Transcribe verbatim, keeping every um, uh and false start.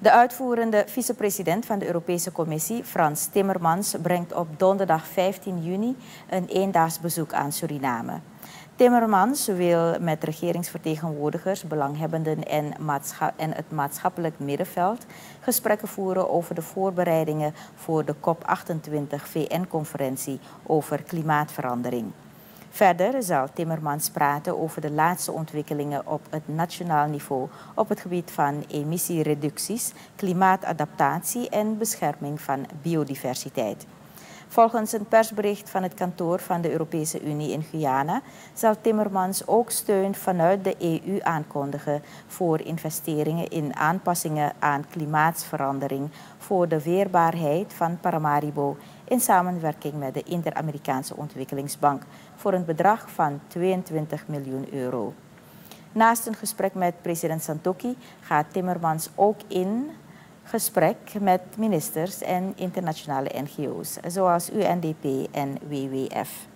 De uitvoerende vicepresident van de Europese Commissie, Frans Timmermans, brengt op donderdag vijftien juni een eendaags bezoek aan Suriname. Timmermans wil met regeringsvertegenwoordigers, belanghebbenden en, en het maatschappelijk middenveld gesprekken voeren over de voorbereidingen voor de COP achtentwintig V N-conferentie over klimaatverandering. Verder zal Timmermans praten over de laatste ontwikkelingen op het nationaal niveau op het gebied van emissiereducties, klimaatadaptatie en bescherming van biodiversiteit. Volgens een persbericht van het kantoor van de Europese Unie in Guyana zal Timmermans ook steun vanuit de E U aankondigen voor investeringen in aanpassingen aan klimaatverandering voor de weerbaarheid van Paramaribo in samenwerking met de Inter-Amerikaanse Ontwikkelingsbank voor een bedrag van tweeëntwintig miljoen euro. Naast een gesprek met president Santokhi gaat Timmermans ook in gesprek met ministers en internationale N G O's, zoals U N D P en W W F.